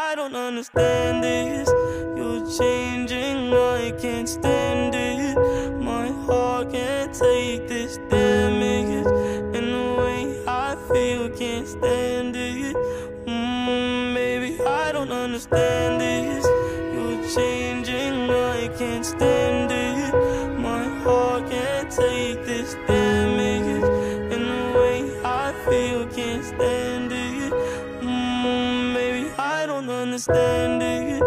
I don't understand this. You're changing, I can't stand it. My heart can't take this damage, and the way I feel can't stand it. Baby, I don't understand this. You're changing, I can't stand it. My heart can't take this damage, and the way I feel can't stand it. Baby, I don't understand it.